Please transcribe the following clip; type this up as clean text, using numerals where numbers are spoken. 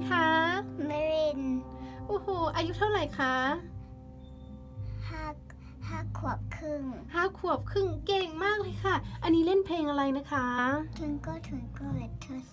คะเมรินโอ้โหอายุเท่าไหร่คะห้าขวบครึ่ง 5 ขวบครึ่งเก่งมากเลยค่ะอันนี้เล่นเพลงอะไรนะคะ Twinkle Twinkle Little